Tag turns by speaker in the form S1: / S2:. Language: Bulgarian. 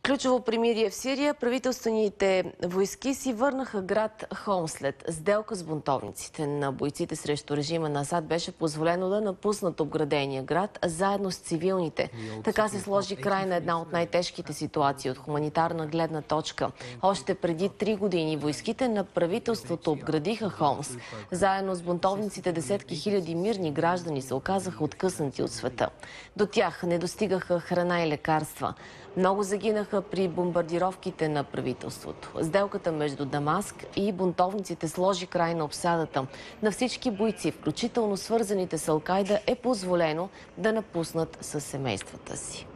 S1: Ключово примирие в Сирия. Правителствените войски си върнаха град Хом след сделка с бунтовниците. На бойците срещу режима на Асад беше позволено да напуснат обградения град заедно с цивилните. Така се сложи край на една от най-тежките ситуации от хуманитарна гледна точка. Още преди 3 години войските на правителството обградиха Хомс. Заедно с бунтовниците десетки хиляди мирни граждани се оказаха откъснати от света. До тях не достигаха храна и лекарства. Много загинаха при бомбардировките на правителството. Сделката между Дамаск и бунтовниците сложи край на обсадата. На всички бойци, включително свързаните с Ал-Кайда, е позволено да напуснат със семействата си.